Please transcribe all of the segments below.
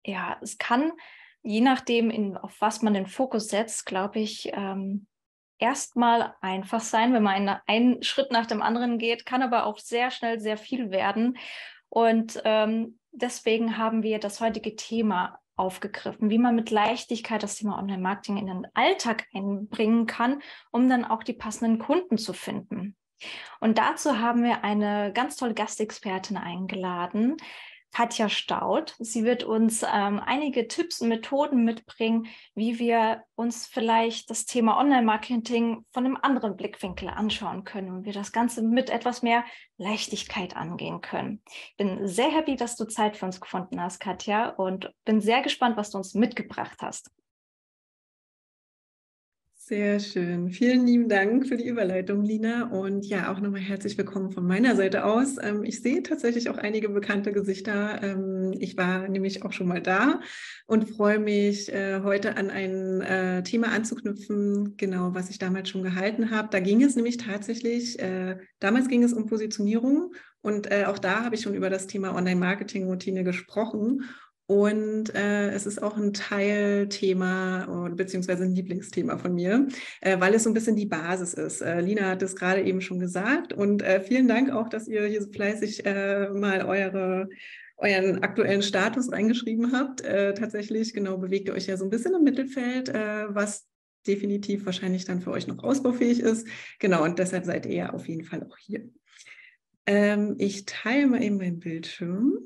Ja, es kann, je nachdem, auf was man den Fokus setzt, glaube ich, erstmal einfach sein, wenn man einen Schritt nach dem anderen geht, kann aber auch sehr schnell sehr viel werden. Und deswegen haben wir das heutige Thema aufgegriffen, wie man mit Leichtigkeit das Thema Online-Marketing in den Alltag einbringen kann, um dann auch die passenden Kunden zu finden. Und dazu haben wir eine ganz tolle Gastexpertin eingeladen, Katja Staudt. Sie wird uns einige Tipps und Methoden mitbringen, wie wir uns vielleicht das Thema Online-Marketing von einem anderen Blickwinkel anschauen können und wir das Ganze mit etwas mehr Leichtigkeit angehen können. Ich bin sehr happy, dass du Zeit für uns gefunden hast, Katja, und bin sehr gespannt, was du uns mitgebracht hast. Sehr schön. Vielen lieben Dank für die Überleitung, Lina. Und ja, auch nochmal herzlich willkommen von meiner Seite aus. Ich sehe tatsächlich auch einige bekannte Gesichter. Ich war nämlich auch schon mal da und freue mich, heute an ein Thema anzuknüpfen, genau, was ich damals schon gehalten habe. Da ging es nämlich tatsächlich, damals ging es um Positionierung und auch da habe ich schon über das Thema Online-Marketing-Routine gesprochen. Und es ist auch ein Teilthema beziehungsweise ein Lieblingsthema von mir, weil es so ein bisschen die Basis ist. Lina hat es gerade eben schon gesagt und vielen Dank auch, dass ihr hier so fleißig mal euren aktuellen Status reingeschrieben habt. Tatsächlich, genau, bewegt ihr euch ja so ein bisschen im Mittelfeld, was definitiv wahrscheinlich dann für euch noch ausbaufähig ist. Genau, und deshalb seid ihr ja auf jeden Fall auch hier. Ich teile mal eben meinen Bildschirm.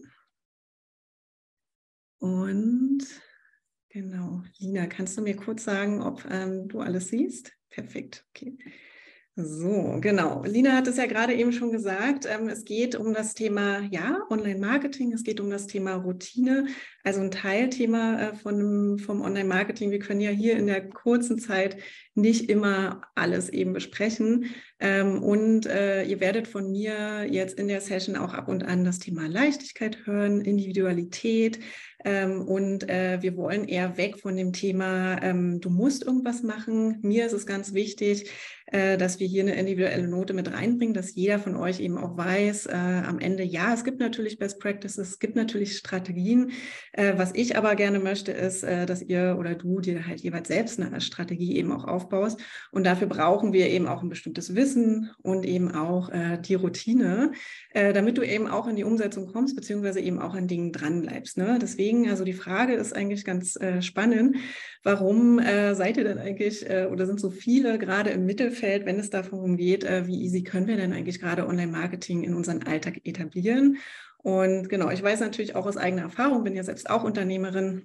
Und genau, Lina, kannst du mir kurz sagen, ob du alles siehst? Perfekt, okay. So, genau. Lina hat es ja gerade eben schon gesagt. Es geht um das Thema, ja, Online-Marketing. Es geht um das Thema Routine, also ein Teilthema vom Online-Marketing. Wir können ja hier in der kurzen Zeit nicht immer alles eben besprechen. Und ihr werdet von mir jetzt in der Session auch ab und an das Thema Leichtigkeit hören, Individualität. Und wir wollen eher weg von dem Thema, du musst irgendwas machen. Mir ist es ganz wichtig, dass wir hier eine individuelle Note mit reinbringen, dass jeder von euch eben auch weiß, am Ende, ja, es gibt natürlich Best Practices, es gibt natürlich Strategien. Was ich aber gerne möchte, ist, dass ihr oder du dir halt jeweils selbst eine Strategie eben auch aufbaust. Und dafür brauchen wir eben auch ein bestimmtes Wissen und eben auch die Routine, damit du eben auch in die Umsetzung kommst, beziehungsweise eben auch an Dingen dranbleibst. Ne? Deswegen, also die Frage ist eigentlich ganz spannend. Warum seid ihr denn eigentlich oder sind so viele gerade im Mittelfeld, wenn es darum geht, wie easy können wir denn eigentlich gerade Online-Marketing in unseren Alltag etablieren? Und genau, ich weiß natürlich auch aus eigener Erfahrung, bin ja selbst auch Unternehmerin,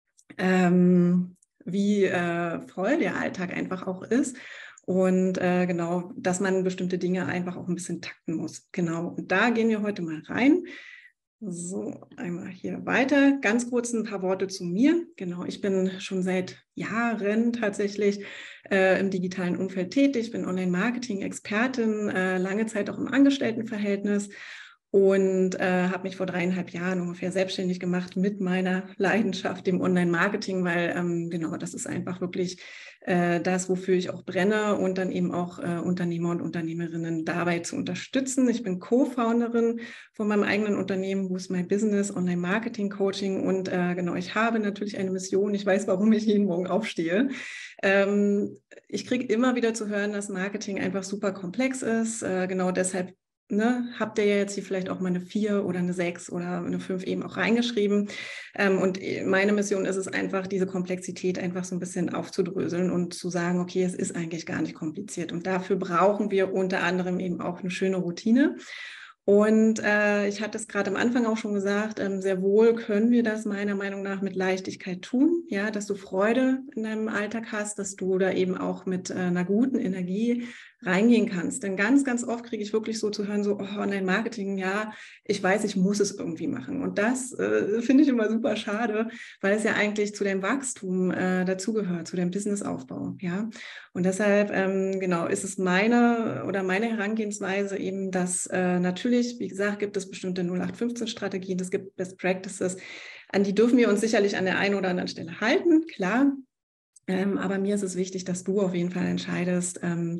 wie voll der Alltag einfach auch ist. Und genau, dass man bestimmte Dinge einfach auch ein bisschen takten muss. Genau, und da gehen wir heute mal rein. So, einmal hier weiter. Ganz kurz ein paar Worte zu mir. Genau, ich bin schon seit Jahren tatsächlich im digitalen Umfeld tätig, bin Online-Marketing-Expertin, lange Zeit auch im Angestelltenverhältnis und habe mich vor 3,5 Jahren ungefähr selbstständig gemacht mit meiner Leidenschaft, dem Online-Marketing, weil genau, das ist einfach wirklich das, wofür ich auch brenne und dann eben auch Unternehmer und Unternehmerinnen dabei zu unterstützen. Ich bin Co-Founderin von meinem eigenen Unternehmen Boost My Business, Online-Marketing-Coaching und genau, ich habe natürlich eine Mission. Ich weiß, warum ich jeden Morgen aufstehe. Ich kriege immer wieder zu hören, dass Marketing einfach super komplex ist. Genau deshalb habt ihr ja jetzt hier vielleicht auch mal eine 4 oder eine 6 oder eine 5 eben auch reingeschrieben. Und meine Mission ist es einfach, diese Komplexität einfach so ein bisschen aufzudröseln und zu sagen, okay, es ist eigentlich gar nicht kompliziert. Und dafür brauchen wir unter anderem eben auch eine schöne Routine. Und ich hatte es gerade am Anfang auch schon gesagt, sehr wohl können wir das meiner Meinung nach mit Leichtigkeit tun, ja, dass du Freude in deinem Alltag hast, dass du da eben auch mit einer guten Energie reingehen kannst. Denn ganz, ganz oft kriege ich wirklich so zu hören, so, oh, Online-Marketing, ja, ich weiß, ich muss es irgendwie machen. Und das finde ich immer super schade, weil es ja eigentlich zu deinem Wachstum dazugehört, zu deinem Businessaufbau, ja. Und deshalb, genau, ist es meine Herangehensweise eben, dass natürlich, wie gesagt, gibt es bestimmte 0815-Strategien, es gibt Best Practices, an die dürfen wir uns sicherlich an der einen oder anderen Stelle halten, klar. Aber mir ist es wichtig, dass du auf jeden Fall entscheidest,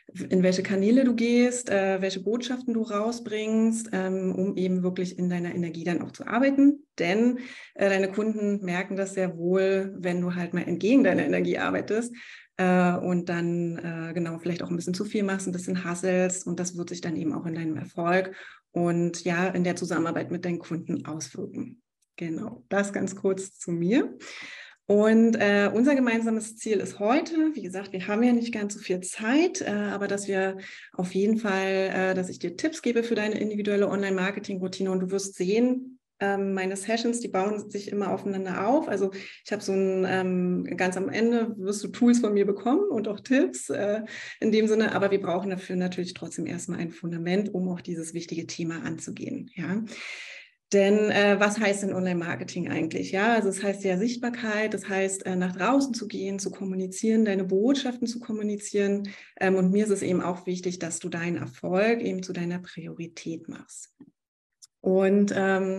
in welche Kanäle du gehst, welche Botschaften du rausbringst, um eben wirklich in deiner Energie dann auch zu arbeiten. Denn deine Kunden merken das sehr wohl, wenn du halt mal entgegen deiner Energie arbeitest und dann genau vielleicht auch ein bisschen zu viel machst, ein bisschen hasselst, und das wird sich dann eben auch in deinem Erfolg und ja, in der Zusammenarbeit mit deinen Kunden auswirken. Genau, das ganz kurz zu mir. Und unser gemeinsames Ziel ist heute, wie gesagt, wir haben ja nicht ganz so viel Zeit, aber dass wir auf jeden Fall, dass ich dir Tipps gebe für deine individuelle Online-Marketing-Routine, und du wirst sehen, meine Sessions, die bauen sich immer aufeinander auf. Also ich habe so ein, ganz am Ende wirst du Tools von mir bekommen und auch Tipps in dem Sinne, aber wir brauchen dafür natürlich trotzdem erstmal ein Fundament, um auch dieses wichtige Thema anzugehen. Ja. Denn was heißt denn Online-Marketing eigentlich? Ja, also es heißt ja Sichtbarkeit, das heißt nach draußen zu gehen, zu kommunizieren, deine Botschaften zu kommunizieren. Und mir ist es eben auch wichtig, dass du deinen Erfolg eben zu deiner Priorität machst. Und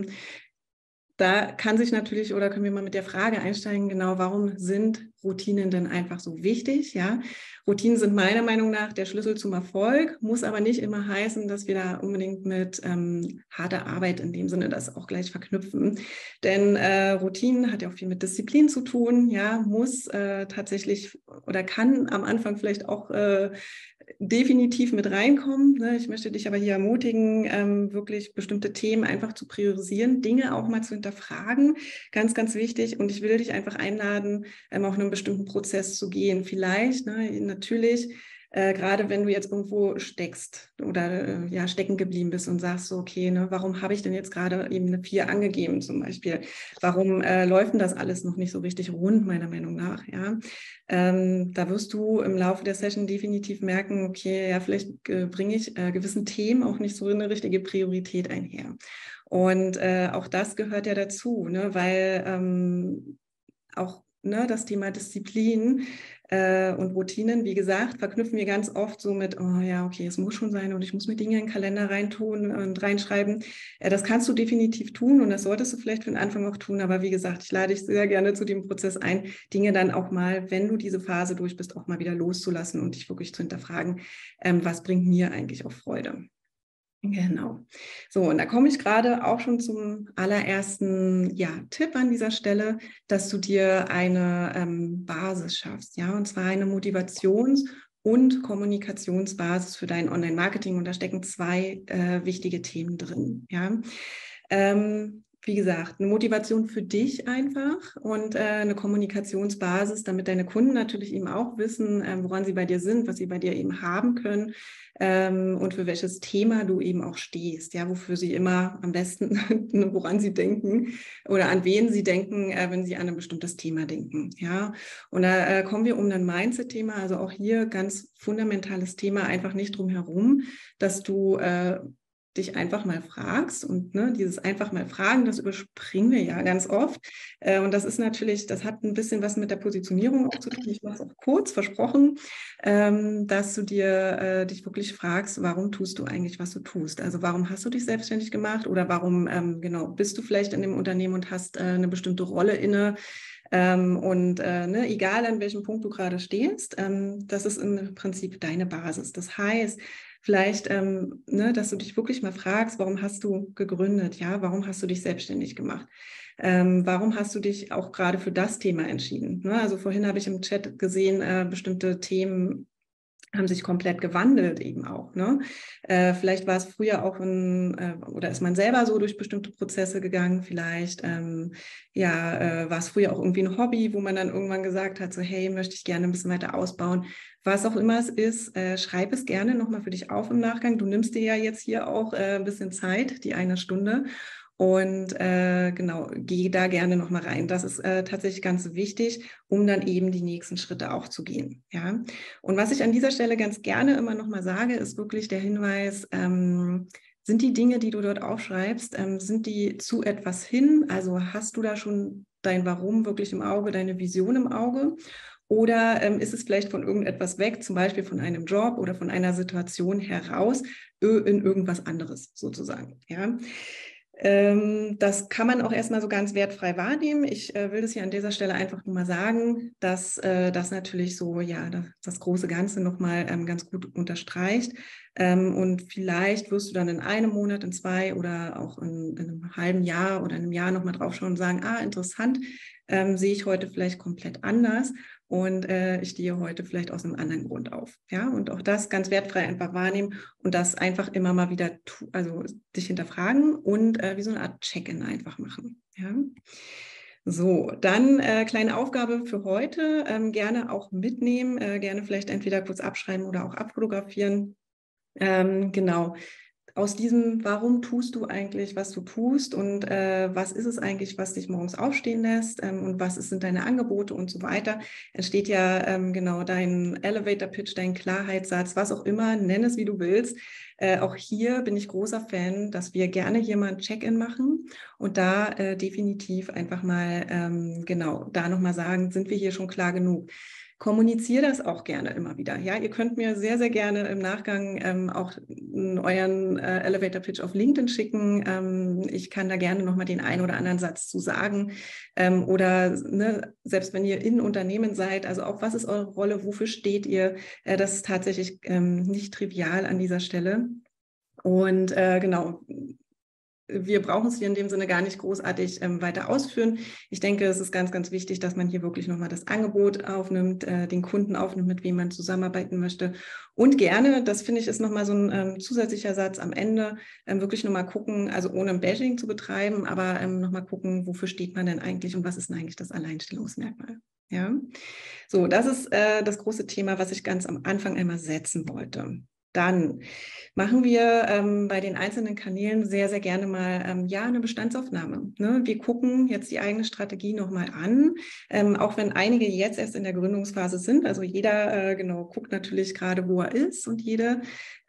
da kann sich natürlich, oder können wir mal mit der Frage einsteigen, genau, warum sind Routinen denn einfach so wichtig? Ja, Routinen sind meiner Meinung nach der Schlüssel zum Erfolg, muss aber nicht immer heißen, dass wir da unbedingt mit harter Arbeit in dem Sinne das auch gleich verknüpfen. Denn Routinen hat ja auch viel mit Disziplin zu tun, ja, muss tatsächlich oder kann am Anfang vielleicht auch definitiv mit reinkommen. Ne? Ich möchte dich aber hier ermutigen, wirklich bestimmte Themen einfach zu priorisieren, Dinge auch mal zu hinterfragen. Ganz, ganz wichtig. Und ich will dich einfach einladen, auch einen bestimmten Prozess zu gehen. Vielleicht, ne, natürlich, gerade wenn du jetzt irgendwo steckst oder ja, stecken geblieben bist und sagst so, okay, ne, warum habe ich denn jetzt gerade eben eine 4 angegeben zum Beispiel? Warum läuft denn das alles noch nicht so richtig rund, meiner Meinung nach? Ja? Da wirst du im Laufe der Session definitiv merken, okay, ja, vielleicht bringe ich gewissen Themen auch nicht so eine richtige Priorität einher. Und auch das gehört ja dazu, ne, weil auch ne, das Thema Disziplin und Routinen, wie gesagt, verknüpfen wir ganz oft so mit, oh ja, okay, es muss schon sein und ich muss mir Dinge in den Kalender reintun und reinschreiben. Das kannst du definitiv tun und das solltest du vielleicht für den Anfang auch tun, aber wie gesagt, ich lade dich sehr gerne zu dem Prozess ein, Dinge dann auch mal, wenn du diese Phase durch bist, auch mal wieder loszulassen und dich wirklich zu hinterfragen, was bringt mir eigentlich auch Freude. Genau. So, und da komme ich gerade auch schon zum allerersten Tipp an dieser Stelle, dass du dir eine Basis schaffst, ja, und zwar eine Motivations- und Kommunikationsbasis für dein Online-Marketing. Und da stecken 2 wichtige Themen drin, ja. Wie gesagt, eine Motivation für dich einfach und eine Kommunikationsbasis, damit deine Kunden natürlich eben auch wissen, woran sie bei dir sind, was sie bei dir eben haben können und für welches Thema du eben auch stehst, ja, wofür sie immer am besten, woran sie denken oder an wen sie denken, wenn sie an ein bestimmtes Thema denken, ja. Und da kommen wir um ein Mindset-Thema, also auch hier ganz fundamentales Thema, einfach nicht drum herum, dass du dich einfach mal fragst und ne, dieses einfach mal fragen, das überspringen wir ja ganz oft und das ist natürlich, das hat ein bisschen was mit der Positionierung auch zu tun, ich mache es auch kurz, versprochen, dass du dir dich wirklich fragst, warum tust du eigentlich, was du tust, also warum hast du dich selbstständig gemacht oder warum genau bist du vielleicht in dem Unternehmen und hast eine bestimmte Rolle inne, ne, egal an welchem Punkt du gerade stehst, das ist im Prinzip deine Basis, das heißt, vielleicht, ne, dass du dich wirklich mal fragst, warum hast du gegründet, ja, warum hast du dich selbstständig gemacht? Warum hast du dich auch gerade für das Thema entschieden? Ne? Also vorhin habe ich im Chat gesehen, bestimmte Themen haben sich komplett gewandelt eben auch. Ne? Vielleicht war es früher auch oder ist man selber so durch bestimmte Prozesse gegangen, vielleicht war es früher auch irgendwie ein Hobby, wo man dann irgendwann gesagt hat, so hey, möchte ich gerne ein bisschen weiter ausbauen. Was auch immer es ist, schreib es gerne nochmal für dich auf im Nachgang. Du nimmst dir ja jetzt hier auch ein bisschen Zeit, die 1 Stunde. Und genau, gehe da gerne nochmal rein. Das ist tatsächlich ganz wichtig, um dann eben die nächsten Schritte auch zu gehen. Ja? Und was ich an dieser Stelle ganz gerne immer nochmal sage, ist wirklich der Hinweis, sind die Dinge, die du dort aufschreibst, sind die zu etwas hin? Also hast du da schon dein Warum wirklich im Auge, deine Vision im Auge? Oder ist es vielleicht von irgendetwas weg, zum Beispiel von einem Job oder von einer Situation heraus in irgendwas anderes sozusagen? Ja? Das kann man auch erstmal so ganz wertfrei wahrnehmen. Ich will das hier an dieser Stelle einfach nur mal sagen, dass das natürlich so, ja, das große Ganze nochmal ganz gut unterstreicht. Und vielleicht wirst du dann in einem Monat, in 2 oder auch in einem halben Jahr oder einem Jahr nochmal drauf schauen und sagen, interessant, sehe ich heute vielleicht komplett anders. Und ich stehe heute vielleicht aus einem anderen Grund auf. Ja, und auch das ganz wertfrei einfach wahrnehmen und das einfach immer mal wieder, also dich hinterfragen und wie so eine Art Check-in einfach machen. Ja. So, dann kleine Aufgabe für heute, gerne auch mitnehmen, gerne vielleicht entweder kurz abschreiben oder auch abfotografieren. Genau. Aus diesem, warum tust du eigentlich, was du tust und was ist es eigentlich, was dich morgens aufstehen lässt und was sind deine Angebote und so weiter, entsteht ja genau dein Elevator-Pitch, dein Klarheitssatz, was auch immer, nenn es wie du willst. Auch hier bin ich großer Fan, dass wir gerne hier mal ein Check-in machen und da definitiv einfach mal genau da nochmal sagen, sind wir hier schon klar genug. Kommuniziere das auch gerne immer wieder. Ja, ihr könnt mir sehr, sehr gerne im Nachgang auch euren Elevator-Pitch auf LinkedIn schicken. Ich kann da gerne nochmal den einen oder anderen Satz zu sagen. Oder ne, selbst wenn ihr in Unternehmen seid, also auch was ist eure Rolle, wofür steht ihr? Das ist tatsächlich nicht trivial an dieser Stelle. Und genau, wir brauchen es hier in dem Sinne gar nicht großartig weiter ausführen. Ich denke, es ist ganz, ganz wichtig, dass man hier wirklich nochmal das Angebot aufnimmt, den Kunden aufnimmt, mit wem man zusammenarbeiten möchte. Und gerne, das finde ich, ist nochmal so ein zusätzlicher Satz am Ende, wirklich nochmal gucken, also ohne ein Bashing zu betreiben, aber nochmal gucken, wofür steht man denn eigentlich und was ist denn eigentlich das Alleinstellungsmerkmal. Ja, so, das ist das große Thema, was ich ganz am Anfang einmal setzen wollte. Dann machen wir bei den einzelnen Kanälen sehr, sehr gerne mal ja, eine Bestandsaufnahme. Ne? Wir gucken jetzt die eigene Strategie nochmal an, auch wenn einige jetzt erst in der Gründungsphase sind. Also jeder genau guckt natürlich gerade, wo er ist und jede.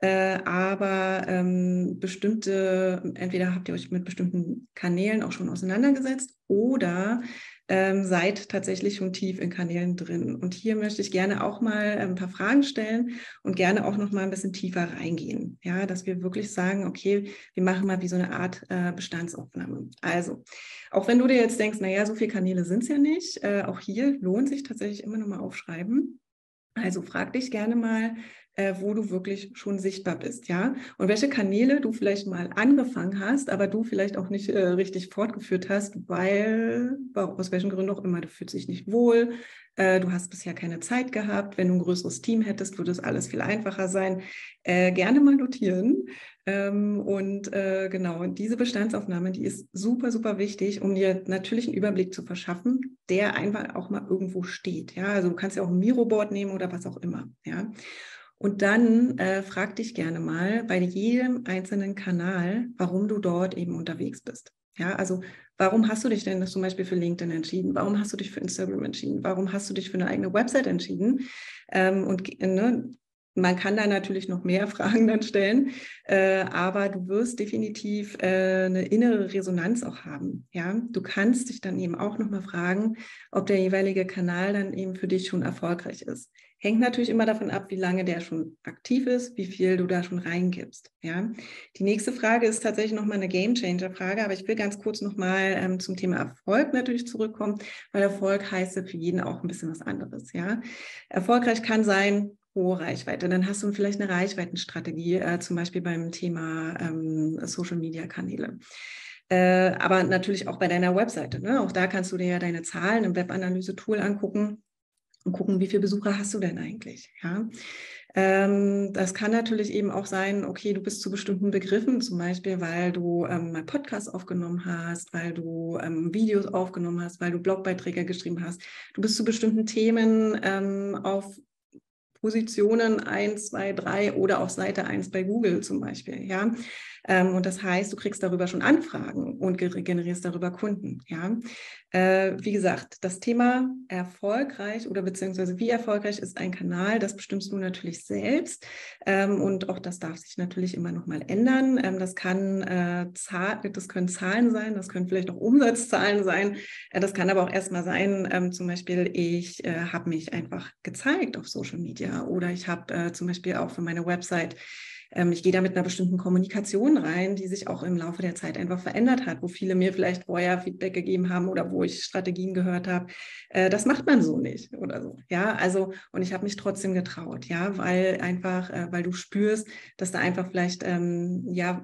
Aber bestimmte, entweder habt ihr euch mit bestimmten Kanälen auch schon auseinandergesetzt oder seid tatsächlich schon tief in Kanälen drin. Und hier möchte ich gerne auch mal ein paar Fragen stellen und gerne auch noch mal ein bisschen tiefer reingehen. Ja, dass wir wirklich sagen, okay, wir machen mal wie so eine Art Bestandsaufnahme. Also, auch wenn du dir jetzt denkst, naja, so viele Kanäle sind es ja nicht, auch hier lohnt sich tatsächlich immer noch mal aufschreiben. Also frag dich gerne mal, wo du wirklich schon sichtbar bist, ja? Und welche Kanäle du vielleicht mal angefangen hast, aber du vielleicht auch nicht richtig fortgeführt hast, weil, aus welchen Gründen auch immer, du fühlst dich nicht wohl, du hast bisher keine Zeit gehabt. Wenn du ein größeres Team hättest, würde es alles viel einfacher sein. Gerne mal notieren. Genau, diese Bestandsaufnahme, die ist super, super wichtig, um dir natürlich einen Überblick zu verschaffen, der einfach auch mal irgendwo steht. Ja, also du kannst ja auch ein Miroboard nehmen oder was auch immer. Ja, und dann frag dich gerne mal bei jedem einzelnen Kanal, warum du dort eben unterwegs bist. Ja, also warum hast du dich denn zum Beispiel für LinkedIn entschieden? Warum hast du dich für Instagram entschieden? Warum hast du dich für eine eigene Website entschieden? Ne, man kann da natürlich noch mehr Fragen dann stellen, aber du wirst definitiv eine innere Resonanz auch haben. Ja, du kannst dich dann eben auch nochmal fragen, ob der jeweilige Kanal dann eben für dich schon erfolgreich ist. Hängt natürlich immer davon ab, wie lange der schon aktiv ist, wie viel du da schon reingibst. Ja, die nächste Frage ist tatsächlich nochmal eine Game-Changer-Frage, aber ich will ganz kurz nochmal zum Thema Erfolg natürlich zurückkommen, weil Erfolg heißt ja für jeden auch ein bisschen was anderes. Ja, erfolgreich kann sein, hohe Reichweite. Dann hast du vielleicht eine Reichweitenstrategie, zum Beispiel beim Thema Social-Media-Kanäle. Aber natürlich auch bei deiner Webseite. Ne? Auch da kannst du dir ja deine Zahlen im Webanalyse-Tool angucken und gucken, wie viele Besucher hast du denn eigentlich. Ja? Das kann natürlich eben auch sein, okay, du bist zu bestimmten Begriffen, zum Beispiel, weil du mal Podcasts aufgenommen hast, weil du Videos aufgenommen hast, weil du Blogbeiträge geschrieben hast. Du bist zu bestimmten Themen auf Positionen 1, 2, 3 oder auf Seite 1 bei Google zum Beispiel, ja. Und das heißt, du kriegst darüber schon Anfragen und generierst darüber Kunden, ja. Wie gesagt, das Thema erfolgreich oder beziehungsweise wie erfolgreich ist ein Kanal, das bestimmst du natürlich selbst. Und auch das darf sich natürlich immer noch mal ändern. Das können Zahlen sein, das können vielleicht auch Umsatzzahlen sein. Das kann aber auch erstmal sein, zum Beispiel, ich habe mich einfach gezeigt auf Social Media oder ich habe zum Beispiel auch für meine Website Ich gehe da mit einer bestimmten Kommunikation rein, die sich auch im Laufe der Zeit einfach verändert hat, wo viele mir vielleicht vorher Feedback gegeben haben oder wo ich Strategien gehört habe. Das macht man so nicht oder so. Ja, also, und ich habe mich trotzdem getraut, ja, weil einfach, weil du spürst, dass da einfach vielleicht, ja,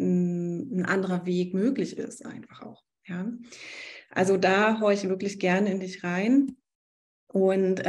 ein anderer Weg möglich ist, einfach auch. Ja, also da horche ich wirklich gerne in dich rein und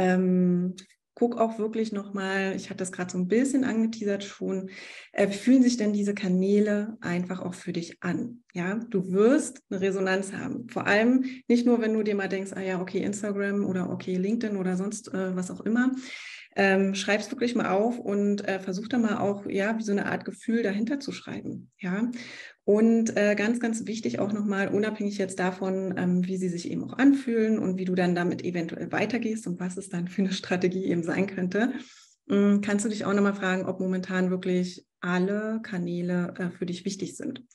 guck auch wirklich nochmal, ich hatte das gerade so ein bisschen angeteasert schon, wie fühlen sich denn diese Kanäle einfach auch für dich an? Ja, du wirst eine Resonanz haben. Vor allem nicht nur, wenn du dir mal denkst, ah ja, okay, Instagram oder okay, LinkedIn oder sonst was auch immer. Schreib's wirklich mal auf und versuch da mal auch, ja, wie so eine Art Gefühl dahinter zu schreiben. Ja, und ganz, ganz wichtig auch nochmal, unabhängig jetzt davon, wie sie sich eben auch anfühlen und wie du dann damit eventuell weitergehst und was es dann für eine Strategie eben sein könnte, kannst du dich auch nochmal fragen, ob momentan wirklich alle Kanäle für dich wichtig sind.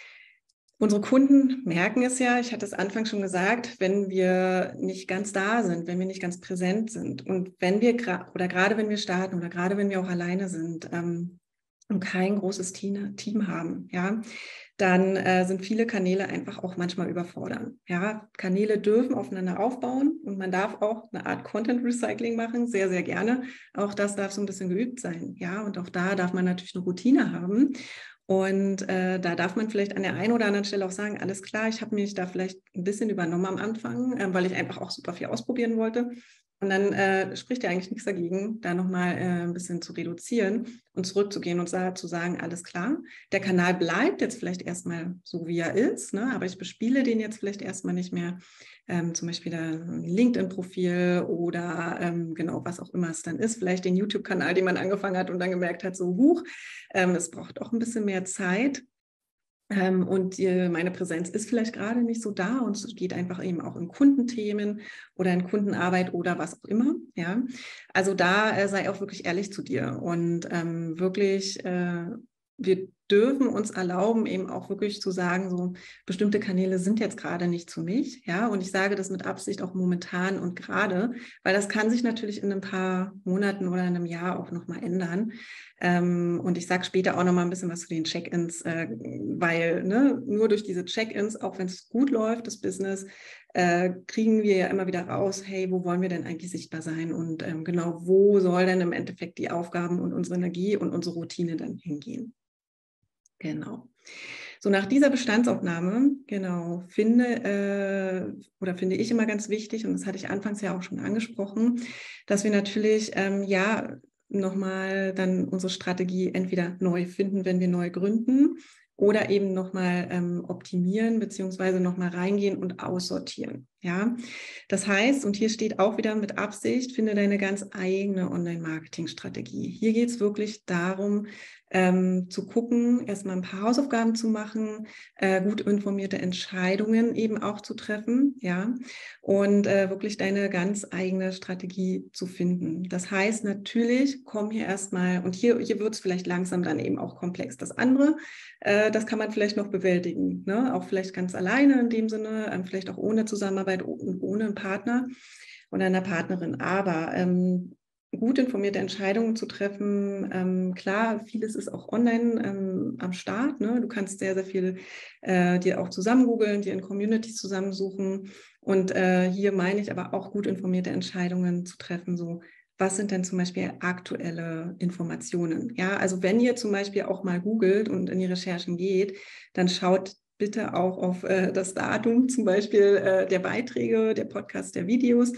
Unsere Kunden merken es ja, ich hatte es anfangs schon gesagt, wenn wir nicht ganz da sind, wenn wir nicht ganz präsent sind und wenn wir gerade wenn wir starten oder gerade wenn wir auch alleine sind und kein großes Team haben, ja, dann sind viele Kanäle einfach auch manchmal überfordern. Ja, Kanäle dürfen aufeinander aufbauen und man darf auch eine Art Content Recycling machen, sehr, sehr gerne. Auch das darf so ein bisschen geübt sein. Ja, und auch da darf man natürlich eine Routine haben. Und da darf man vielleicht an der einen oder anderen Stelle auch sagen, alles klar, ich habe mich da vielleicht ein bisschen übernommen am Anfang, weil ich einfach auch super viel ausprobieren wollte. Und dann spricht ja eigentlich nichts dagegen, da nochmal ein bisschen zu reduzieren und zurückzugehen und zu sagen, alles klar, der Kanal bleibt jetzt vielleicht erstmal so, wie er ist, ne? Aber ich bespiele den jetzt vielleicht erstmal nicht mehr. Zum Beispiel ein LinkedIn-Profil oder genau, was auch immer es dann ist, vielleicht den YouTube-Kanal, den man angefangen hat und dann gemerkt hat, so huch, es braucht auch ein bisschen mehr Zeit. Und meine Präsenz ist vielleicht gerade nicht so da und es geht einfach eben auch in Kundenthemen oder in Kundenarbeit oder was auch immer. Ja, also da sei auch wirklich ehrlich zu dir und wirklich, wir dürfen uns erlauben, eben auch wirklich zu sagen, so bestimmte Kanäle sind jetzt gerade nicht für mich. Ja, und ich sage das mit Absicht auch momentan und gerade, weil das kann sich natürlich in ein paar Monaten oder in einem Jahr auch nochmal ändern. Und ich sage später auch noch mal ein bisschen was zu den Check-ins, weil ne, nur durch diese Check-ins, auch wenn es gut läuft, das Business, kriegen wir ja immer wieder raus, hey, wo wollen wir denn eigentlich sichtbar sein? Und genau, wo soll denn im Endeffekt die Aufgaben und unsere Energie und unsere Routine dann hingehen? Genau. So, nach dieser Bestandsaufnahme, genau, finde ich immer ganz wichtig, und das hatte ich anfangs ja auch schon angesprochen, dass wir natürlich, ja, nochmal dann unsere Strategie entweder neu finden, wenn wir neu gründen, oder eben nochmal optimieren, beziehungsweise nochmal reingehen und aussortieren. Ja, das heißt, und hier steht auch wieder mit Absicht, finde deine ganz eigene Online-Marketing-Strategie. Hier geht es wirklich darum, zu gucken, erstmal ein paar Hausaufgaben zu machen, gut informierte Entscheidungen eben auch zu treffen, ja, und wirklich deine ganz eigene Strategie zu finden. Das heißt natürlich, komm hier erstmal, und hier wird es vielleicht langsam dann eben auch komplex. Das andere, das kann man vielleicht noch bewältigen, ne? Auch vielleicht ganz alleine in dem Sinne, vielleicht auch ohne Zusammenarbeit und ohne einen Partner oder einer Partnerin. Aber gut informierte Entscheidungen zu treffen. Klar, vieles ist auch online am Start. Ne? Du kannst sehr, sehr viel dir auch zusammen googeln, dir in Communities zusammensuchen. Und hier meine ich aber auch gut informierte Entscheidungen zu treffen. So, was sind denn zum Beispiel aktuelle Informationen? Ja, also wenn ihr zum Beispiel auch mal googelt und in die Recherchen geht, dann schaut bitte auch auf das Datum zum Beispiel der Beiträge, der Podcasts, der Videos.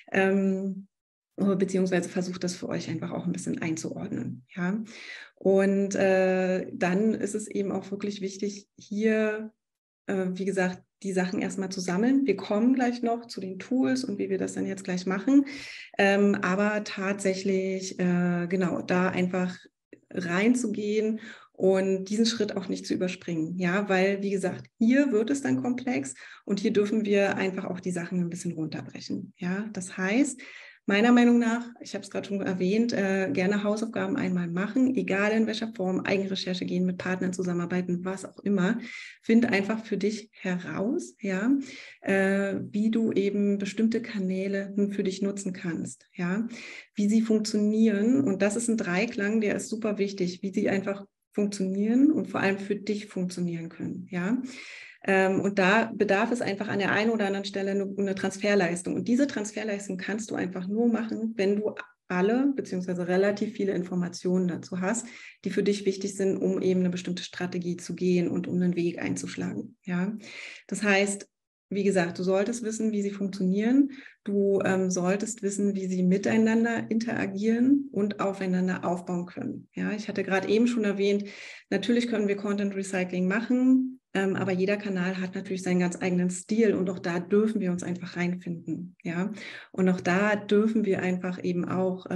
Beziehungsweise versucht das für euch einfach auch ein bisschen einzuordnen. Ja? Und dann ist es eben auch wirklich wichtig, hier, wie gesagt, die Sachen erstmal zu sammeln. Wir kommen gleich noch zu den Tools und wie wir das dann jetzt gleich machen. Aber tatsächlich, genau, da einfach reinzugehen und diesen Schritt auch nicht zu überspringen. Ja, weil, wie gesagt, hier wird es dann komplex und hier dürfen wir einfach auch die Sachen ein bisschen runterbrechen. Ja, das heißt, meiner Meinung nach, ich habe es gerade schon erwähnt, gerne Hausaufgaben einmal machen, egal in welcher Form, Eigenrecherche gehen, mit Partnern zusammenarbeiten, was auch immer. Find einfach für dich heraus, ja, wie du eben bestimmte Kanäle für dich nutzen kannst, ja, wie sie funktionieren. Und das ist ein Dreiklang, der ist super wichtig, wie sie einfach funktionieren und vor allem für dich funktionieren können. Ja? Und da bedarf es einfach an der einen oder anderen Stelle eine Transferleistung. Und diese Transferleistung kannst du einfach nur machen, wenn du alle beziehungsweise relativ viele Informationen dazu hast, die für dich wichtig sind, um eben eine bestimmte Strategie zu gehen und um einen Weg einzuschlagen. Ja? Das heißt, wie gesagt, du solltest wissen, wie sie funktionieren. Du solltest wissen, wie sie miteinander interagieren und aufeinander aufbauen können. Ja, ich hatte gerade eben schon erwähnt, natürlich können wir Content Recycling machen, aber jeder Kanal hat natürlich seinen ganz eigenen Stil und auch da dürfen wir uns einfach reinfinden. Ja, und auch da dürfen wir einfach eben auch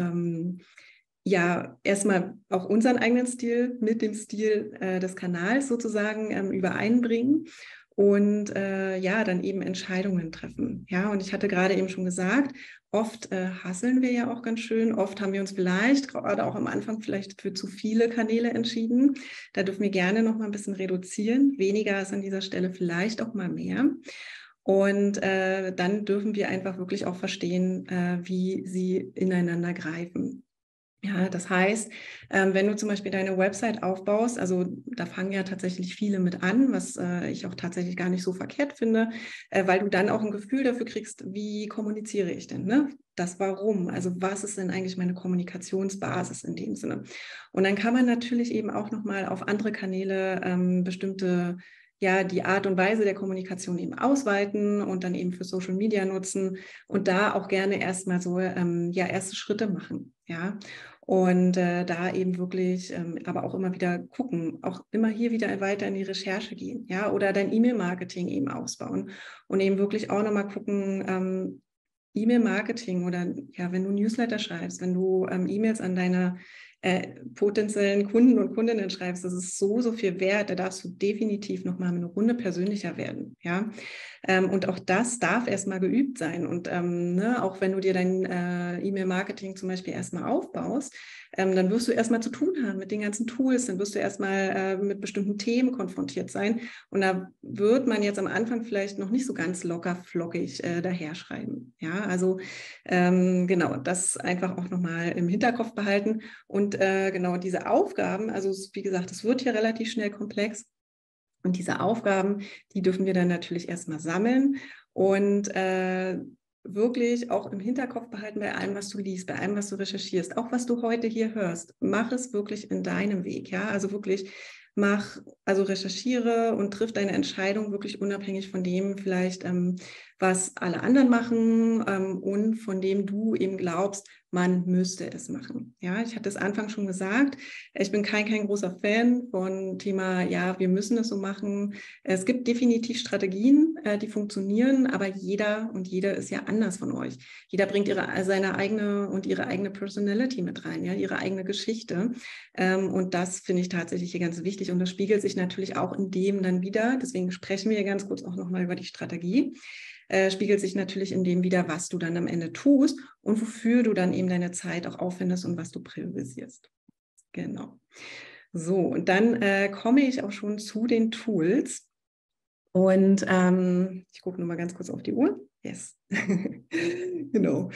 ja, erstmal auch unseren eigenen Stil mit dem Stil des Kanals sozusagen übereinbringen und ja, dann eben Entscheidungen treffen. Ja, und ich hatte gerade eben schon gesagt, oft hasseln wir ja auch ganz schön, oft haben wir uns vielleicht, gerade auch am Anfang, vielleicht für zu viele Kanäle entschieden. Da dürfen wir gerne noch mal ein bisschen reduzieren. Weniger ist an dieser Stelle vielleicht auch mal mehr. Und dann dürfen wir einfach wirklich auch verstehen, wie sie ineinander greifen. Ja, das heißt, wenn du zum Beispiel deine Website aufbaust, also da fangen ja tatsächlich viele mit an, was ich auch tatsächlich gar nicht so verkehrt finde, weil du dann auch ein Gefühl dafür kriegst, wie kommuniziere ich denn, ne? Das Warum, also was ist denn eigentlich meine Kommunikationsbasis in dem Sinne? Und dann kann man natürlich eben auch nochmal auf andere Kanäle bestimmte ja, die Art und Weise der Kommunikation eben ausweiten und dann eben für Social Media nutzen und da auch gerne erstmal so ja, erste Schritte machen, ja. Und da eben wirklich, aber auch immer wieder gucken, auch immer hier wieder weiter in die Recherche gehen, ja, oder dein E-Mail-Marketing eben ausbauen und eben wirklich auch nochmal gucken, E-Mail-Marketing oder ja, wenn du Newsletter schreibst, wenn du E-Mails an deine potenziellen Kunden und Kundinnen schreibst, das ist so, so viel wert, da darfst du definitiv nochmal eine Runde persönlicher werden, ja. Und auch das darf erstmal geübt sein. Und ne, auch wenn du dir dein E-Mail-Marketing zum Beispiel erstmal aufbaust, dann wirst du erstmal zu tun haben mit den ganzen Tools, dann wirst du erstmal mit bestimmten Themen konfrontiert sein. Und da wird man jetzt am Anfang vielleicht noch nicht so ganz locker flockig daherschreiben. Ja, also genau, das einfach auch nochmal im Hinterkopf behalten. Und genau diese Aufgaben, also wie gesagt, es wird hier relativ schnell komplex. Und diese Aufgaben, die dürfen wir dann natürlich erstmal sammeln und wirklich auch im Hinterkopf behalten bei allem, was du liest, bei allem, was du recherchierst, auch was du heute hier hörst. Mach es wirklich in deinem Weg, ja, also wirklich also recherchiere und triff deine Entscheidung wirklich unabhängig von dem vielleicht, was alle anderen machen und von dem du eben glaubst, man müsste es machen. Ja, ich hatte es Anfangs schon gesagt, ich bin kein großer Fan von Thema, ja, wir müssen es so machen. Es gibt definitiv Strategien, die funktionieren, aber jeder und jede ist ja anders von euch. Jeder bringt seine eigene Personality mit rein, ja, ihre eigene Geschichte. Und das finde ich tatsächlich hier ganz wichtig und das spiegelt sich natürlich auch in dem dann wieder. Deswegen sprechen wir hier ganz kurz auch nochmal über die Strategie. Spiegelt sich natürlich in dem wieder, was du dann am Ende tust und wofür du dann eben deine Zeit auch aufwendest und was du priorisierst. Genau. So, und dann komme ich auch schon zu den Tools. Und ich gucke nochmal ganz kurz auf die Uhr. Yes. Genau.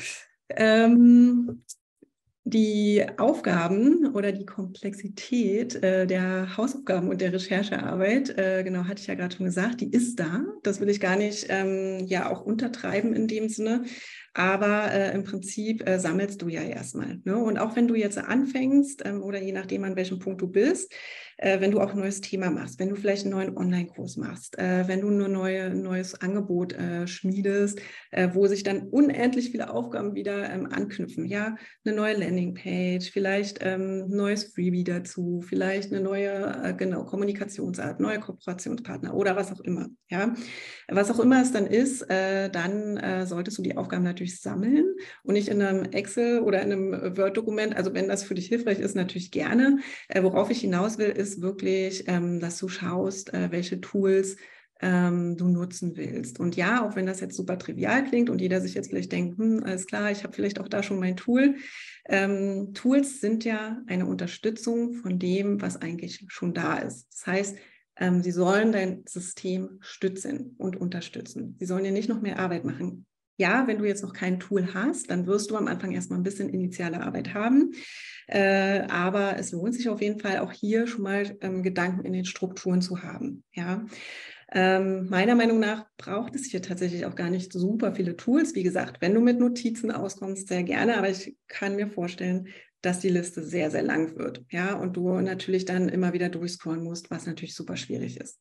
Die Aufgaben oder die Komplexität der Hausaufgaben und der Recherchearbeit, genau, hatte ich ja gerade schon gesagt, die ist da. Das will ich gar nicht ja auch untertreiben in dem Sinne. Aber im Prinzip sammelst du ja erstmal. Ne? Und auch wenn du jetzt anfängst oder je nachdem, an welchem Punkt du bist, wenn du auch ein neues Thema machst, wenn du vielleicht einen neuen Online-Kurs machst, wenn du ein neues Angebot schmiedest, wo sich dann unendlich viele Aufgaben wieder anknüpfen. Ja, eine neue Landingpage, vielleicht ein neues Freebie dazu, vielleicht eine neue genau, Kommunikationsart, neue Kooperationspartner oder was auch immer. Ja, was auch immer es dann ist, dann solltest du die Aufgaben natürlich sammeln und nicht in einem Excel oder in einem Word-Dokument. Also wenn das für dich hilfreich ist, natürlich gerne. Worauf ich hinaus will, ist wirklich, dass du schaust, welche Tools du nutzen willst. Und ja, auch wenn das jetzt super trivial klingt und jeder sich jetzt vielleicht denkt, alles klar, ich habe vielleicht auch da schon mein Tool. Tools sind ja eine Unterstützung von dem, was eigentlich schon da ist. Das heißt, sie sollen dein System stützen und unterstützen. Sie sollen dir nicht noch mehr Arbeit machen. ja, wenn du jetzt noch kein Tool hast, dann wirst du am Anfang erstmal ein bisschen initiale Arbeit haben. Aber es lohnt sich auf jeden Fall auch hier schon mal Gedanken in den Strukturen zu haben. Ja. Meiner Meinung nach braucht es hier tatsächlich auch gar nicht super viele Tools. Wie gesagt, wenn du mit Notizen auskommst, sehr gerne, aber ich kann mir vorstellen, dass die Liste sehr, sehr lang wird. Ja, und du natürlich dann immer wieder durchscrollen musst, was natürlich super schwierig ist.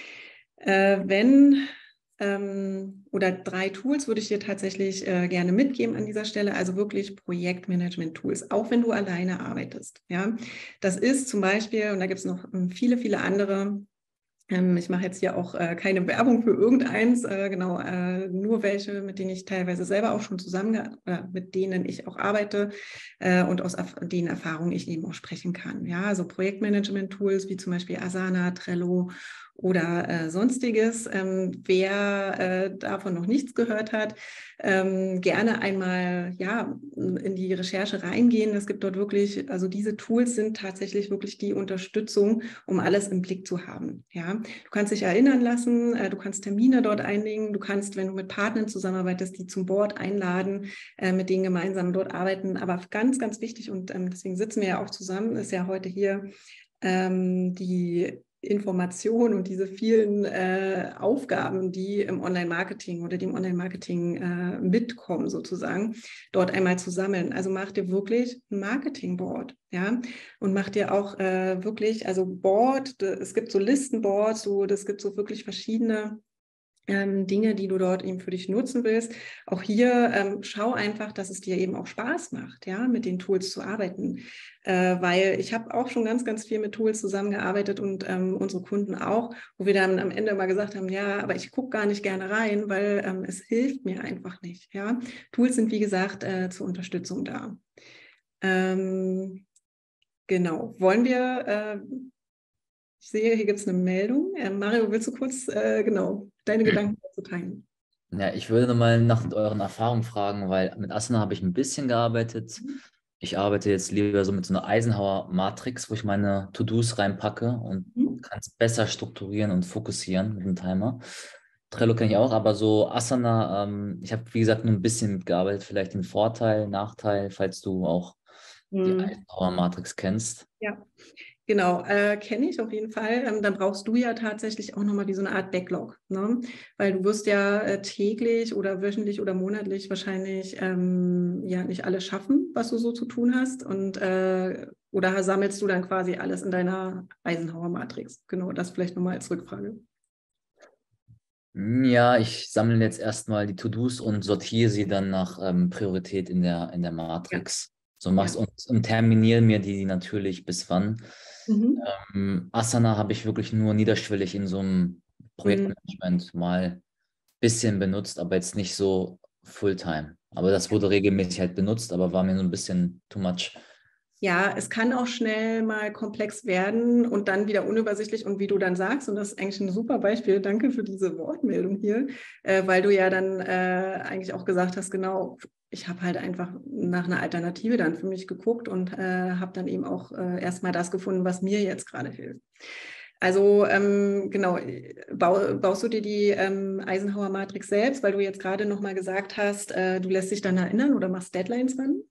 Oder 3 Tools würde ich dir tatsächlich gerne mitgeben an dieser Stelle, also wirklich Projektmanagement-Tools, auch wenn du alleine arbeitest. Ja, das ist zum Beispiel, und da gibt es noch viele, viele andere. Ich mache jetzt hier auch keine Werbung für irgendeins, nur welche, mit denen ich teilweise selber auch schon mit denen ich auch arbeite und aus den Erfahrungen ich eben auch sprechen kann. Ja, also Projektmanagement-Tools wie zum Beispiel Asana, Trello oder sonstiges. Wer davon noch nichts gehört hat, gerne einmal in die Recherche reingehen. Es gibt dort wirklich, also diese Tools sind tatsächlich wirklich die Unterstützung, um alles im Blick zu haben. Ja, du kannst dich erinnern lassen, du kannst Termine dort einlegen, du kannst, wenn du mit Partnern zusammenarbeitest, die zum Board einladen, mit denen gemeinsam dort arbeiten. Aber ganz, ganz wichtig, und deswegen sitzen wir ja auch zusammen, ist ja heute hier die Information und diese vielen Aufgaben, die im Online-Marketing oder dem Online-Marketing mitkommen, sozusagen, dort einmal zu sammeln. Also mach dir wirklich ein Marketing-Board, ja, und mach dir auch wirklich, also Board, es gibt so Listenboards, es gibt so wirklich verschiedene Dinge, die du dort eben für dich nutzen willst. Auch hier schau einfach, dass es dir eben auch Spaß macht, ja, mit den Tools zu arbeiten. Weil ich habe auch schon ganz, ganz viel mit Tools zusammengearbeitet und unsere Kunden auch, wo wir dann am Ende immer gesagt haben, ja, aber ich gucke gar nicht gerne rein, weil es hilft mir einfach nicht. Ja? Tools sind, wie gesagt, zur Unterstützung da. Genau. Ich sehe, hier gibt es eine Meldung. Mario, willst du kurz, deine Gedanken dazu teilen? Ja, ich würde nochmal nach euren Erfahrungen fragen, weil mit Asana habe ich ein bisschen gearbeitet. Ich arbeite jetzt lieber so mit so einer Eisenhower-Matrix, wo ich meine To-Dos reinpacke und kann es besser strukturieren und fokussieren mit dem Timer. Trello kenne ich auch, aber so Asana, ich habe, wie gesagt, nur ein bisschen mitgearbeitet. Vielleicht den Vorteil, Nachteil, falls du auch die Eisenhower-Matrix kennst. Ja. Genau, kenne ich auf jeden Fall. Dann brauchst du ja tatsächlich auch nochmal wie so eine Art Backlog, ne? Weil du wirst ja täglich oder wöchentlich oder monatlich wahrscheinlich ja nicht alles schaffen, was du so zu tun hast. Oder sammelst du dann quasi alles in deiner Eisenhower-Matrix? Genau, das vielleicht nochmal als Rückfrage. Ja, ich sammle jetzt erstmal die To-Dos und sortiere sie dann nach Priorität in der Ja. Matrix. So Ja. mach's und terminiere mir die natürlich bis wann. Mhm. Asana habe ich wirklich nur niederschwellig in so einem Mhm. Projektmanagement mal ein bisschen benutzt, aber jetzt nicht so Fulltime. Aber das wurde regelmäßig halt benutzt, aber war mir so ein bisschen too much. Ja, es kann auch schnell mal komplex werden und dann wieder unübersichtlich. Und wie du dann sagst, und das ist eigentlich ein super Beispiel, danke für diese Wortmeldung hier, weil du ja dann eigentlich auch gesagt hast, genau, ich habe halt einfach nach einer Alternative dann für mich geguckt und habe dann eben auch erstmal das gefunden, was mir jetzt gerade hilft. Also genau, baust du dir die Eisenhower Matrix selbst, weil du jetzt gerade nochmal gesagt hast, du lässt dich dann erinnern oder machst Deadlines ran?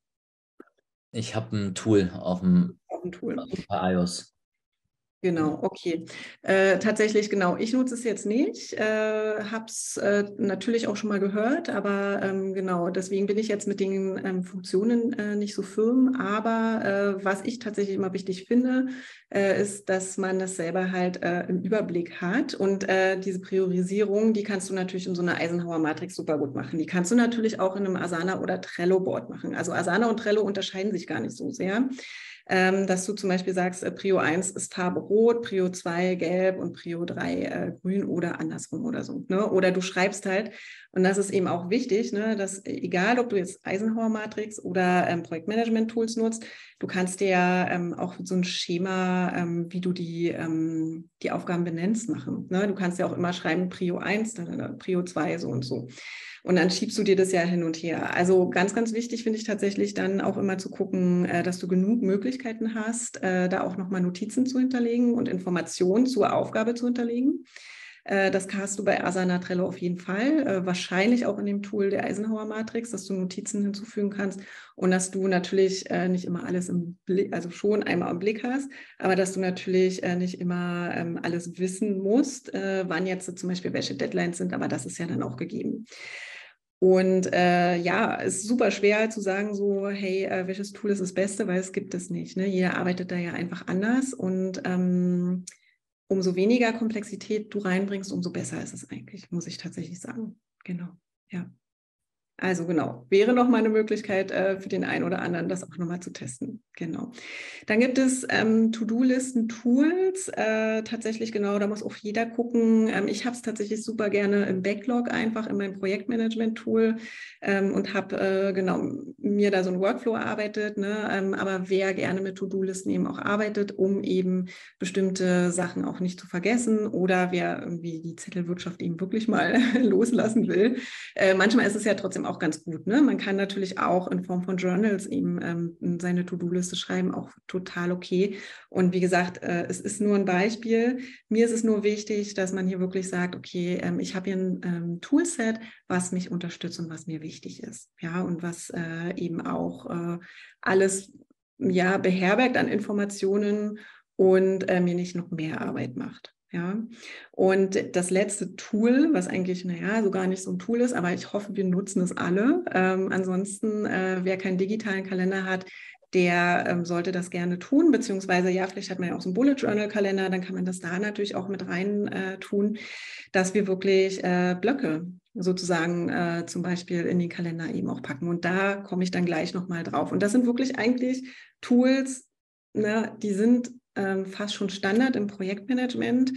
Ich habe ein Tool auf dem Auch ein Tool. also bei iOS. Genau, okay. Tatsächlich, genau. Ich nutze es jetzt nicht, habe es natürlich auch schon mal gehört, aber genau, deswegen bin ich jetzt mit den Funktionen nicht so firm. Aber was ich tatsächlich immer wichtig finde, ist, dass man das selber halt im Überblick hat. Und diese Priorisierung, die kannst du natürlich in so einer Eisenhower-Matrix super gut machen. Die kannst du natürlich auch in einem Asana- oder Trello-Board machen. Also Asana und Trello unterscheiden sich gar nicht so sehr. Dass du zum Beispiel sagst, Prio 1 ist Farbe Rot, Prio 2 Gelb und Prio 3 Grün oder andersrum oder so. Ne? Oder du schreibst halt, und das ist eben auch wichtig, ne, dass egal, ob du jetzt Eisenhower-Matrix oder Projektmanagement-Tools nutzt, du kannst dir ja auch so ein Schema, wie du die Aufgaben benennst, machen. Ne? Du kannst ja auch immer schreiben, Prio 1, dann Prio 2, so und so. Und dann schiebst du dir das ja hin und her. Also ganz, ganz wichtig finde ich tatsächlich dann auch immer zu gucken, dass du genug Möglichkeiten hast, da auch nochmal Notizen zu hinterlegen und Informationen zur Aufgabe zu hinterlegen. Das hast du bei Asana Trello auf jeden Fall. Wahrscheinlich auch in dem Tool der Eisenhower Matrix, dass du Notizen hinzufügen kannst und dass du natürlich nicht immer alles im Blick, also schon einmal im Blick hast, aber dass du natürlich nicht immer alles wissen musst, wann jetzt zum Beispiel welche Deadlines sind, aber das ist ja dann auch gegeben. Und ja, es ist super schwer zu sagen so, hey, welches Tool ist das Beste, weil es gibt es nicht. Ne? Jeder arbeitet da ja einfach anders und umso weniger Komplexität du reinbringst, umso besser ist es eigentlich, muss ich tatsächlich sagen. Genau, ja. Also genau, wäre noch mal eine Möglichkeit für den einen oder anderen, das auch nochmal zu testen. Genau. Dann gibt es To-Do-Listen-Tools. Tatsächlich genau, da muss auch jeder gucken. Ich habe es tatsächlich super gerne im Backlog einfach in meinem Projektmanagement-Tool und habe genau mir da so einen Workflow erarbeitet. Ne? Aber wer gerne mit To-Do-Listen eben auch arbeitet, um eben bestimmte Sachen auch nicht zu vergessen oder wer irgendwie die Zettelwirtschaft eben wirklich mal loslassen will. Manchmal ist es ja trotzdem auch ganz gut. Ne? Man kann natürlich auch in Form von Journals eben seine To-Do-Liste schreiben, auch total okay. Und wie gesagt, es ist nur ein Beispiel. Mir ist es nur wichtig, dass man hier wirklich sagt, okay, ich habe hier ein Toolset, was mich unterstützt und was mir wichtig ist. Ja, und was eben auch alles ja, beherbergt an Informationen und mir nicht noch mehr Arbeit macht. Ja, und das letzte Tool, was eigentlich, naja, so gar nicht so ein Tool ist, aber ich hoffe, wir nutzen es alle. Ansonsten, wer keinen digitalen Kalender hat, der sollte das gerne tun, beziehungsweise ja, vielleicht hat man ja auch so einen Bullet Journal Kalender, dann kann man das da natürlich auch mit rein tun, dass wir wirklich Blöcke sozusagen zum Beispiel in den Kalender eben auch packen. Und da komme ich dann gleich nochmal drauf. Und das sind wirklich eigentlich Tools, ne, die sind fast schon Standard im Projektmanagement.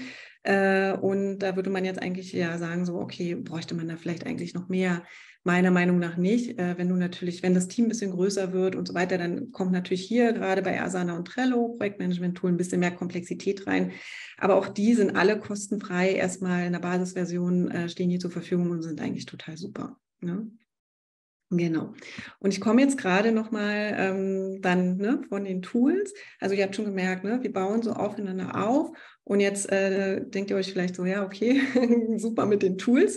Und da würde man jetzt eigentlich ja sagen, so, okay, bräuchte man da vielleicht eigentlich noch mehr? Meiner Meinung nach nicht. Wenn das Team ein bisschen größer wird und so weiter, dann kommt natürlich hier gerade bei Asana und Trello, Projektmanagement-Tool, ein bisschen mehr Komplexität rein. Aber auch die sind alle kostenfrei. Erstmal in der Basisversion stehen die zur Verfügung und sind eigentlich total super. Ne? Genau. Und ich komme jetzt gerade nochmal dann von den Tools. Also ihr habt schon gemerkt, ne, wir bauen so aufeinander auf. Und jetzt denkt ihr euch vielleicht so, ja, okay, super mit den Tools.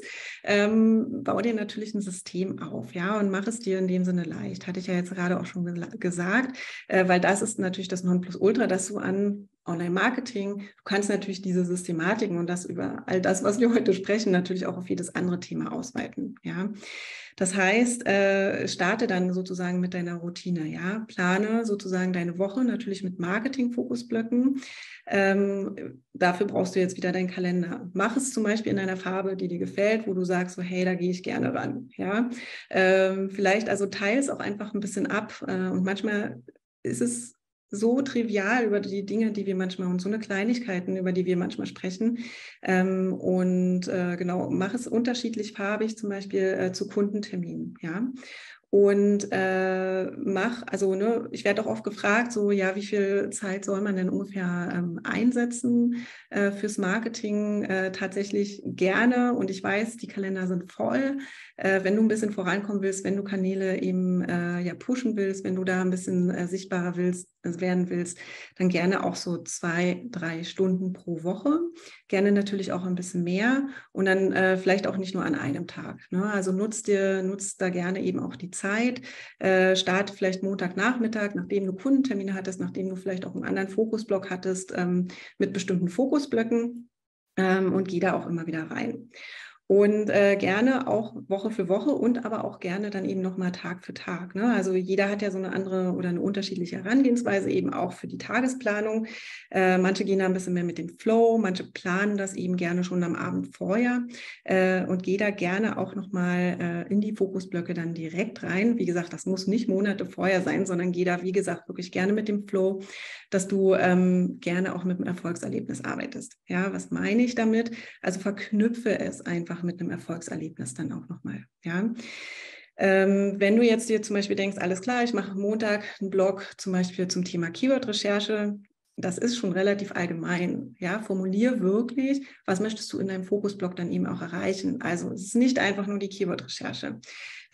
Bau dir natürlich ein System auf, ja, und mach es dir in dem Sinne leicht. Hatte ich ja jetzt gerade auch schon gesagt, weil das ist natürlich das Nonplusultra, dass du an Online-Marketing, du kannst natürlich diese Systematiken und das über all das, was wir heute sprechen, natürlich auch auf jedes andere Thema ausweiten, ja. Das heißt, starte dann sozusagen mit deiner Routine, ja, plane sozusagen deine Woche, natürlich mit Marketing-Fokusblöcken. Dafür brauchst du jetzt wieder deinen Kalender. Mach es zum Beispiel in einer Farbe, die dir gefällt, wo du sagst, so, hey, da gehe ich gerne ran, ja. Vielleicht also teile es auch einfach ein bisschen ab und manchmal ist es so trivial über die Dinge, die wir manchmal und so eine Kleinigkeiten, über die wir manchmal sprechen. Genau, mach es unterschiedlich farbig, zum Beispiel zu Kundenterminen, ja. Und ich werde auch oft gefragt, so, ja, wie viel Zeit soll man denn ungefähr einsetzen fürs Marketing? Tatsächlich gerne. Und ich weiß, die Kalender sind voll. Wenn du ein bisschen vorankommen willst, wenn du Kanäle eben pushen willst, wenn du da ein bisschen sichtbarer werden willst, dann gerne auch so 2-3 Stunden pro Woche. Gerne natürlich auch ein bisschen mehr und dann vielleicht auch nicht nur an einem Tag. Ne? Also nutzt da gerne eben auch die Zeit. Starte vielleicht Montagnachmittag, nachdem du Kundentermine hattest, nachdem du vielleicht auch einen anderen Fokusblock hattest, mit bestimmten Fokusblöcken und geh da auch immer wieder rein. Und gerne auch Woche für Woche und aber auch gerne dann eben nochmal Tag für Tag. Ne? Also jeder hat ja so eine andere oder eine unterschiedliche Herangehensweise eben auch für die Tagesplanung. Manche gehen da ein bisschen mehr mit dem Flow, manche planen das eben gerne schon am Abend vorher und geh da gerne auch nochmal in die Fokusblöcke dann direkt rein. Wie gesagt, das muss nicht Monate vorher sein, sondern geh da, wie gesagt, wirklich gerne mit dem Flow, dass du gerne auch mit dem Erfolgserlebnis arbeitest. Ja, was meine ich damit? Also verknüpfe es einfach mit einem Erfolgserlebnis dann auch nochmal, ja. Wenn du jetzt dir zum Beispiel denkst, alles klar, ich mache Montag einen Blog zum Beispiel zum Thema Keyword-Recherche, das ist schon relativ allgemein, ja, formulier wirklich, was möchtest du in deinem Fokusblog dann eben auch erreichen. Also es ist nicht einfach nur die Keyword-Recherche.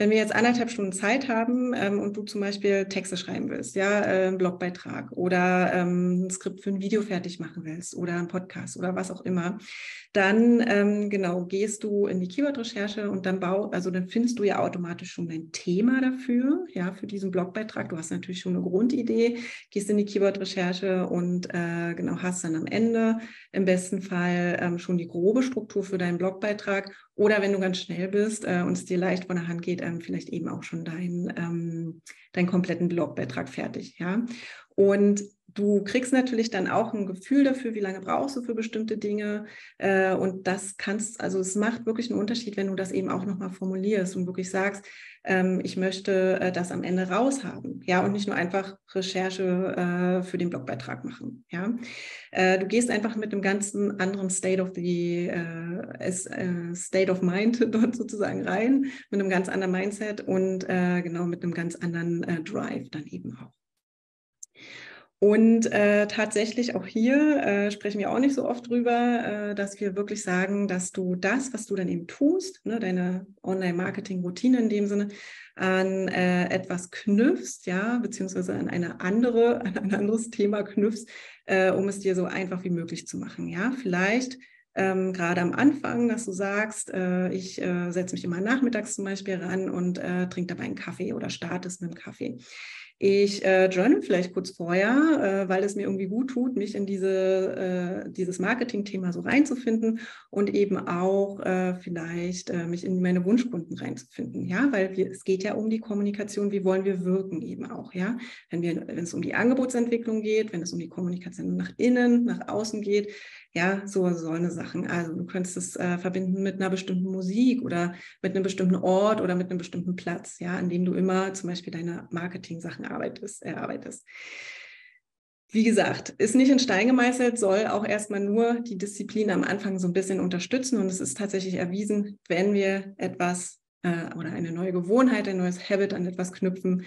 wenn wir jetzt 1,5 Stunden Zeit haben und du zum Beispiel Texte schreiben willst, ja, einen Blogbeitrag oder ein Skript für ein Video fertig machen willst oder einen Podcast oder was auch immer, dann genau gehst du in die Keyword-Recherche und dann dann findest du ja automatisch schon ein Thema dafür, ja, für diesen Blogbeitrag. Du hast natürlich schon eine Grundidee, gehst in die Keyword-Recherche und genau hast dann am Ende im besten Fall schon die grobe Struktur für deinen Blogbeitrag oder wenn du ganz schnell bist und es dir leicht von der Hand geht, vielleicht eben auch schon deinen kompletten Blogbeitrag fertig, ja. Und du kriegst natürlich dann auch ein Gefühl dafür, wie lange brauchst du für bestimmte Dinge. Und also es macht wirklich einen Unterschied, wenn du das eben auch nochmal formulierst und wirklich sagst, ich möchte das am Ende raushaben. Ja, und nicht nur einfach Recherche für den Blogbeitrag machen. Ja, du gehst einfach mit einem ganzen anderen State of Mind dort sozusagen rein, mit einem ganz anderen Mindset und genau mit einem ganz anderen Drive dann eben auch. Und tatsächlich auch hier sprechen wir auch nicht so oft drüber, dass wir wirklich sagen, dass du das, was du dann eben tust, ne, deine Online-Marketing-Routine in dem Sinne, an etwas knüpfst, ja, beziehungsweise an ein anderes Thema knüpfst, um es dir so einfach wie möglich zu machen. Ja, vielleicht gerade am Anfang, dass du sagst, ich setze mich immer nachmittags zum Beispiel ran und trinke dabei einen Kaffee oder starte es mit einem Kaffee. Ich journal vielleicht kurz vorher, weil es mir irgendwie gut tut, mich in dieses Marketing-Thema so reinzufinden und eben auch vielleicht mich in meine Wunschkunden reinzufinden, ja, weil es geht ja um die Kommunikation, wie wollen wir wirken eben auch, ja, wenn es um die Angebotsentwicklung geht, wenn es um die Kommunikation nach innen, nach außen geht, ja, so eine Sachen. Also du könntest es verbinden mit einer bestimmten Musik oder mit einem bestimmten Ort oder mit einem bestimmten Platz, ja, an dem du immer zum Beispiel deine Marketing-Sachen erarbeitest. Wie gesagt, ist nicht in Stein gemeißelt, soll auch erstmal nur die Disziplin am Anfang so ein bisschen unterstützen. Und es ist tatsächlich erwiesen, wenn wir etwas oder eine neue Gewohnheit, ein neues Habit an etwas knüpfen,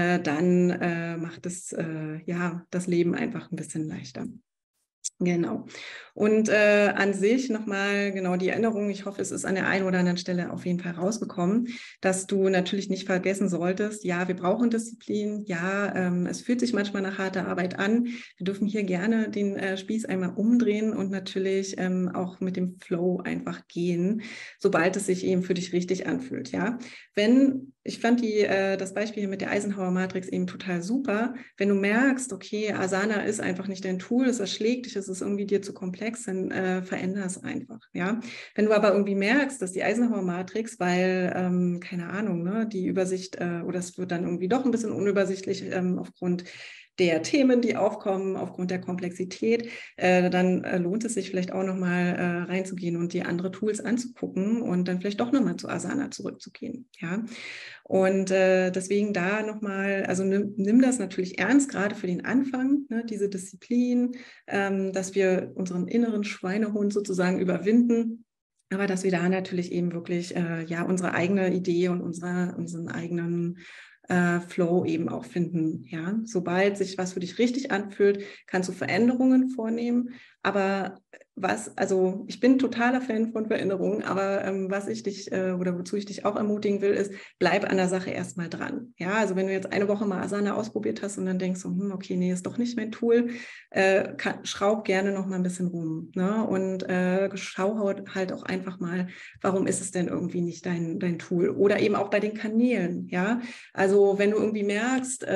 dann macht es das Leben einfach ein bisschen leichter. Genau. Und an sich nochmal genau die Erinnerung, ich hoffe, es ist an der einen oder anderen Stelle auf jeden Fall rausgekommen, dass du natürlich nicht vergessen solltest, ja, wir brauchen Disziplin, ja, es fühlt sich manchmal nach harter Arbeit an. Wir dürfen hier gerne den Spieß einmal umdrehen und natürlich auch mit dem Flow einfach gehen, sobald es sich eben für dich richtig anfühlt, ja. Ich fand das Beispiel hier mit der Eisenhower-Matrix eben total super. Wenn du merkst, okay, Asana ist einfach nicht dein Tool, es erschlägt dich, es ist irgendwie dir zu komplex, dann veränder es einfach. Ja? Wenn du aber irgendwie merkst, dass die Eisenhower-Matrix, weil, keine Ahnung, ne, die Übersicht oder es wird dann irgendwie doch ein bisschen unübersichtlich aufgrund der Themen, die aufkommen, aufgrund der Komplexität, dann lohnt es sich vielleicht auch nochmal reinzugehen und die andere Tools anzugucken und dann vielleicht doch nochmal zu Asana zurückzugehen. Ja? Und deswegen da nochmal, also nimm das natürlich ernst, gerade für den Anfang, ne, diese Disziplin, dass wir unseren inneren Schweinehund sozusagen überwinden, aber dass wir da natürlich eben wirklich unsere eigene Idee und unseren eigenen Flow eben auch finden. Ja? Sobald sich was für dich richtig anfühlt, kannst du Veränderungen vornehmen, aber also ich bin totaler Fan von Veränderungen, aber was ich dich oder wozu ich dich auch ermutigen will, ist, bleib an der Sache erstmal dran. Ja, also wenn du jetzt eine Woche mal Asana ausprobiert hast und dann denkst du, okay, nee, ist doch nicht mein Tool, schraub gerne noch mal ein bisschen rum, ne? Und schau halt auch einfach mal, warum ist es denn irgendwie nicht dein Tool? Oder eben auch bei den Kanälen, ja. Also wenn du irgendwie merkst,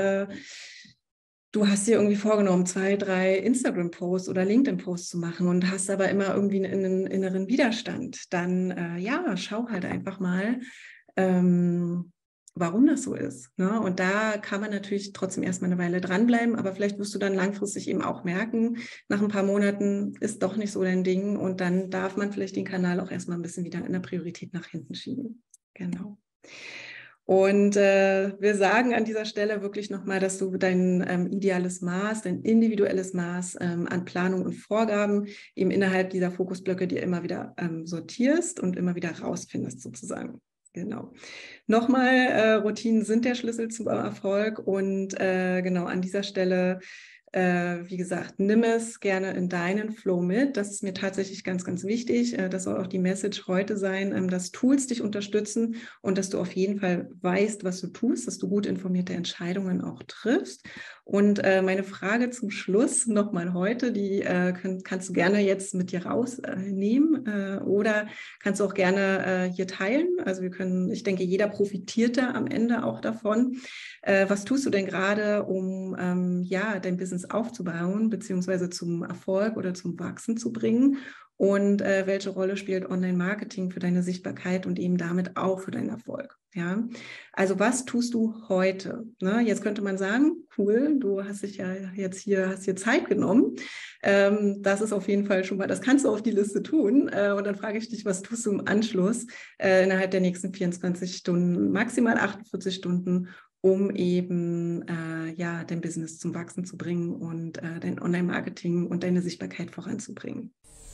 du hast dir irgendwie vorgenommen, 2, 3 Instagram-Posts oder LinkedIn-Posts zu machen und hast aber immer irgendwie einen inneren Widerstand, dann schau halt einfach mal, warum das so ist. Ne? Und da kann man natürlich trotzdem erstmal eine Weile dranbleiben, aber vielleicht wirst du dann langfristig eben auch merken, nach ein paar Monaten ist doch nicht so dein Ding und dann darf man vielleicht den Kanal auch erstmal ein bisschen wieder in der Priorität nach hinten schieben. Genau. Und wir sagen an dieser Stelle wirklich nochmal, dass du dein ideales Maß, dein individuelles Maß an Planung und Vorgaben eben innerhalb dieser Fokusblöcke dir immer wieder sortierst und immer wieder rausfindest sozusagen. Genau. Nochmal, Routinen sind der Schlüssel zum Erfolg und genau an dieser Stelle Wie gesagt, nimm es gerne in deinen Flow mit. Das ist mir tatsächlich ganz, ganz wichtig. Das soll auch die Message heute sein, dass Tools dich unterstützen und dass du auf jeden Fall weißt, was du tust, dass du gut informierte Entscheidungen auch triffst. Und meine Frage zum Schluss nochmal heute, die kannst du gerne jetzt mit dir rausnehmen oder kannst du auch gerne hier teilen. Also ich denke, jeder profitiert da am Ende auch davon. Was tust du denn gerade, um dein Business aufzubauen, beziehungsweise zum Erfolg oder zum Wachsen zu bringen? Und welche Rolle spielt Online-Marketing für deine Sichtbarkeit und eben damit auch für deinen Erfolg? Ja, also was tust du heute? Ne? Jetzt könnte man sagen, cool, du hast dich ja jetzt hast hier Zeit genommen. Das ist auf jeden Fall schon mal, das kannst du auf die Liste tun. Und dann frage ich dich, was tust du im Anschluss innerhalb der nächsten 24 Stunden, maximal 48 Stunden, um eben dein Business zum Wachsen zu bringen und dein Online-Marketing und deine Sichtbarkeit voranzubringen?